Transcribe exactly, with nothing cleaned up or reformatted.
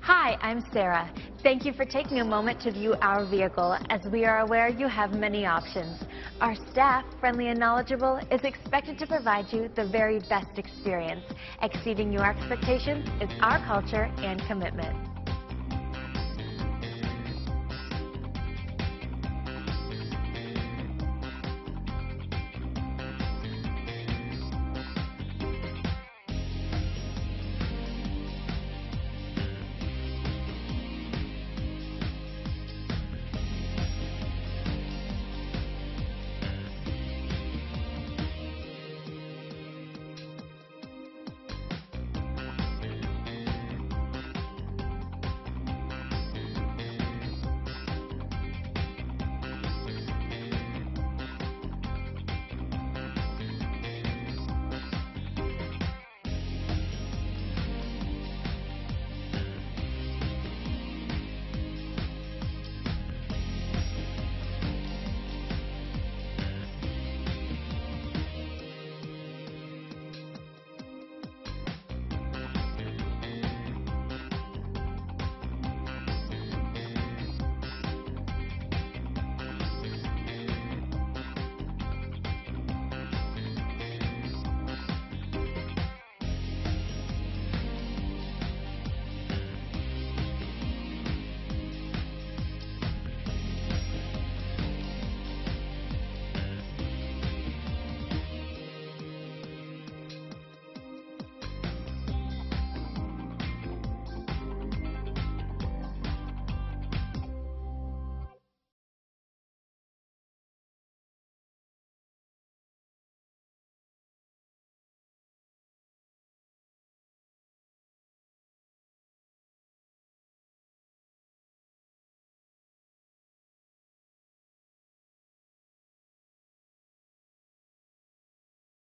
Hi, I'm Sarah. Thank you for taking a moment to view our vehicle, as we are aware you have many options. Our staff, friendly and knowledgeable, is expected to provide you the very best experience. Exceeding your expectations is our culture and commitment.